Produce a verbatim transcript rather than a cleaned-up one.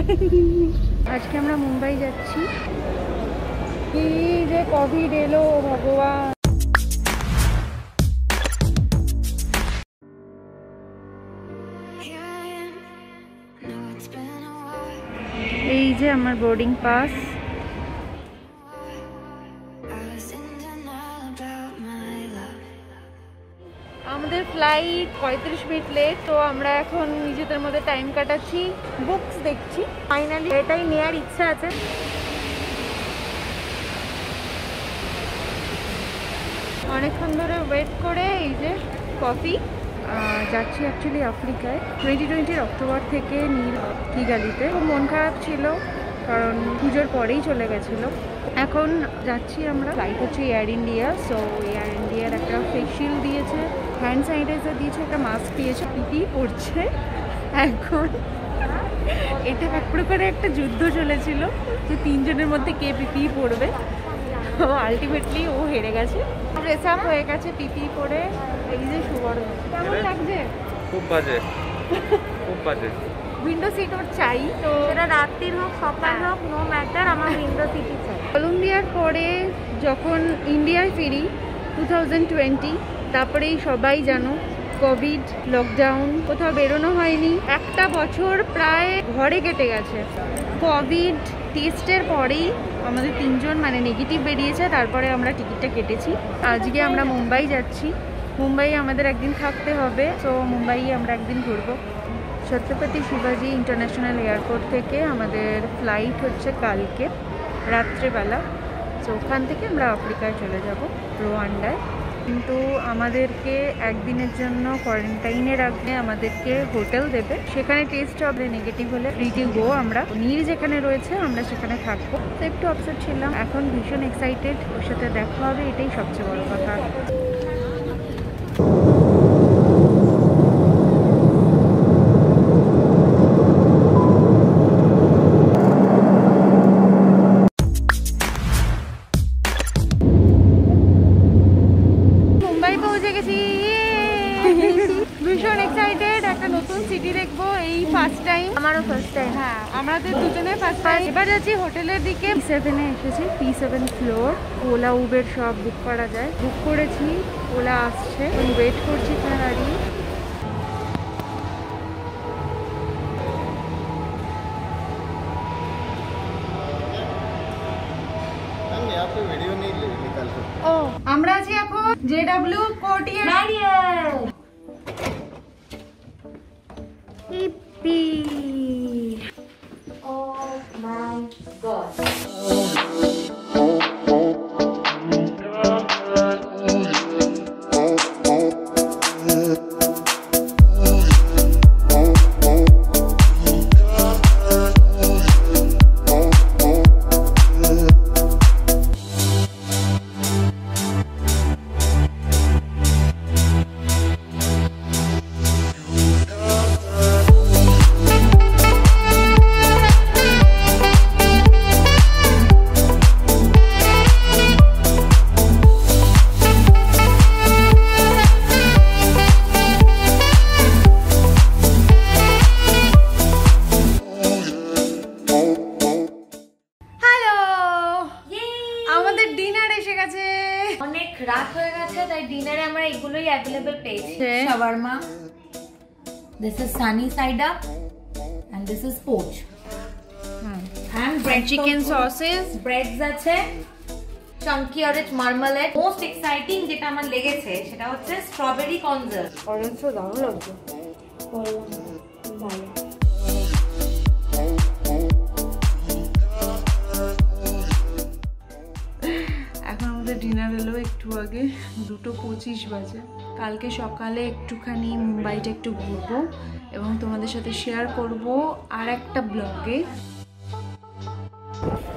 আজকে আমরা মুম্বাই যাচ্ছি। কি যে কোভিড এলো ভগবান। এই যে আমার বোর্ডিং পাস। আমাদের ফ্লাইট পঁয়ত্রিশ মিনিট লেট, তো আমরা এখন নিজেদের মধ্যে টাইম কাটাচ্ছি, বুকস দেখছি। ফাইনালি এটাই নেওয়ার ইচ্ছা আছে। অনেকক্ষণ ধরে ওয়েট করে এই যে কফি। যাচ্ছি অ্যাকচুয়ালি আফ্রিকায় টোয়েন্টি টোয়েন্টির অক্টোবর থেকে নীল কিগালিতে। খুব মন খারাপ ছিল কারণ পুজোর পরেই চলে গেছিলো। এখন যাচ্ছি আমরা। ফ্লাইট হচ্ছে এয়ার ইন্ডিয়া। সো এয়ার ইন্ডিয়ার একটা ফেস শিল্ড দিয়েছে, হ্যান্ড স্যানিটাইজার দিয়েছে, একটা মাস্ক দিয়েছে, পিপি পড়ছে। এখন এটা এক প্রকারে একটা যুদ্ধ চলেছিল যে তিনজনের মধ্যে কে পিপি পড়বে। তো আলটিমেটলি ও হেরে গেছে, ড্রেস আপ হয়ে গেছে পিপি পরে। এই যে সুবর্ণ, কেমন লাগছে? খুব বাজে, খুব বাজে। উইন্ডো সিট ওর চাই, তো এটা রাত্রির হোক সকাল হোক নো ম্যাটার, আমার উইন্ডো সিটই চাই। কলম্বিয়ার পরে যখন ইন্ডিয়ায় ফিরি টু থাউজেন্ড টোয়েন্টি, তারপরেই সবাই জানো কোভিড, লকডাউন, কোথাও বেরোনো হয়নি। একটা বছর প্রায় ঘরে কেটে গেছে। কোভিড টেস্টের পরেই আমাদের তিনজন মানে নেগেটিভ বেরিয়েছে, তারপরে আমরা টিকিটটা কেটেছি। আজকে আমরা মুম্বাই যাচ্ছি। মুম্বাই আমাদের একদিন থাকতে হবে, তো মুম্বাই আমরা একদিন ঘুরবো। ছত্রপতি শিবাজি ইন্টারন্যাশনাল এয়ারপোর্ট থেকে আমাদের ফ্লাইট হচ্ছে কালকে রাত্রেবেলা। তো ওখান থেকে আমরা আফ্রিকায় চলে যাব, রোয়ান্ডায়। কিন্তু আমাদেরকে একদিনের জন্য কোয়ারেন্টাইনে রাখবে, আমাদেরকে হোটেল দেবে, সেখানে টেস্ট হবে, নেগেটিভ হলে ফ্রি টু গো। আমরা নীল যেখানে রয়েছে আমরা সেখানে থাকবো। তো একটু আপসেট ছিলাম, এখন ভীষণ এক্সাইটেড, ওর সাথে দেখা হবে, এটাই সবচেয়ে বড় কথা। ভীষণ এক্সাইটেড, একটা নতুন সিটি দেখবো, এই ফার্স্ট টাইম। আমারও ফার্স্ট টাইম। হ্যাঁ, আমাদের দুজনের ফার্স্ট টাইম। এবার যাচ্ছি হোটেলের দিকে। পি সেভেনে এসেছি, P seven floor. Ola Uber সব বুক করা যায়, বুক করেছি। ওলা আসছে, ওয়েট করছি এখানে দাঁড়িয়ে। ও আমরা আছি এখন JW Courtyard. Yippee! Oh my God! অনেক রাত হয়ে গেছে, তাই ডিনারে আমরা এগুলোই অ্যাভেলেবল পেয়েছি। Shawarma, this is sunny side up, and this is poach, and bread chicken sausages, breads আছে, chunky orange marmalade. Most exciting যেটা আমার লেগেছে সেটা হচ্ছে স্ট্রবেরি কনজার্ভ। অরেঞ্জটা দারুণ লাগছে। এখন আমাদের ডিনার এলো একটু আগে, দুটো পঁচিশ বাজে। কালকে সকালে একটুখানি মুম্বাইটা একটু ঘুরবো এবং তোমাদের সাথে শেয়ার করব আর একটা ব্লগে।